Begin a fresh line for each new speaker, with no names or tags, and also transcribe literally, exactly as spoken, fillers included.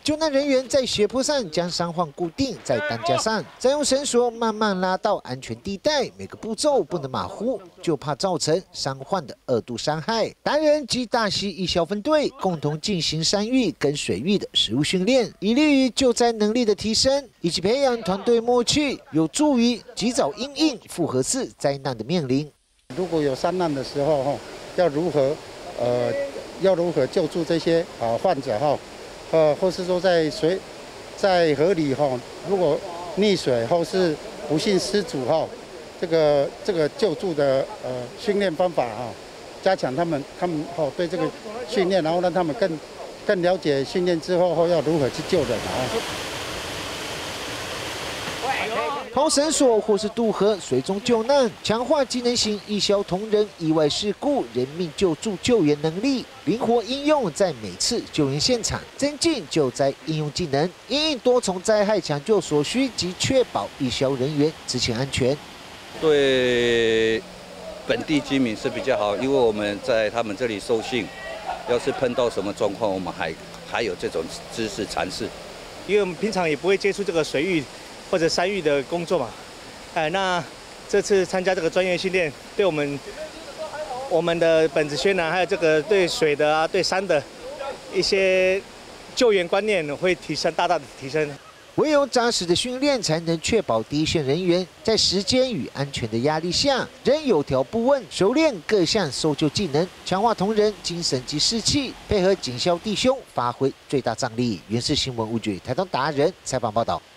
救难人员在斜坡上将伤患固定在担架上，再用绳索慢慢拉到安全地带。每个步骤不能马虎，就怕造成伤患的二度伤害。达人及大溪义消分队共同进行山域跟水域的实务训练，以利于救灾能力的提升，以及培养团队默契，有助于及早因应复合式灾难的面临。
如果有山难的时候，哈，要如何，呃，要如何救助这些啊患者哈？ 呃，或是说在水，在河里哈，如果溺水或是不幸失足哈，这个这个救助的呃训练方法哈，加强他们他们哈对这个训练，然后让他们更更了解训练之后后要如何去救人啊。
抛绳索或是渡河水中救难，强化机能型义消同仁意外事故人命救助救援能力，灵活应用在每次救援现场，增进救灾应用技能，因应多重灾害抢救所需及确保义消人员执勤安全。
对本地居民是比较好，因为我们在他们这里受训，要是碰到什么状况，我们还还有这种知识尝试，
因为我们平常也不会接触这个水域 或者山域的工作嘛，哎，那这次参加这个专业训练，对我们我们的本子宣呢，还有这个对水的啊、对山的一些救援观念会提升，大大的提升。
唯有扎实的训练，才能确保第一线人员在时间与安全的压力下，仍有条不紊，熟练各项搜救技能，强化同仁精神及士气，配合警消弟兄，发挥最大战力。原视新闻吴局台东达人采访报道。